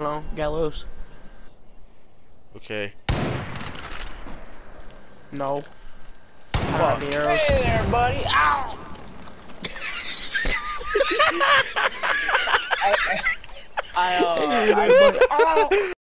No, Gallows. Okay. No. Fuck. The arrows. Hey there, buddy. Ow! I